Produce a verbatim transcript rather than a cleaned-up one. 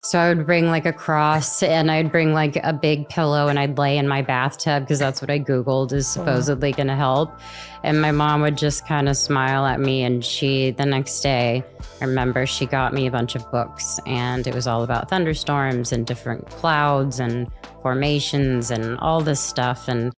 So I would bring like a cross and I'd bring like a big pillow and I'd lay in my bathtub because that's what I Googled is supposedly going to help. And my mom would just kind of smile at me. And she, the next day, I remember she got me a bunch of books and it was all about thunderstorms and different clouds and formations and all this stuff. And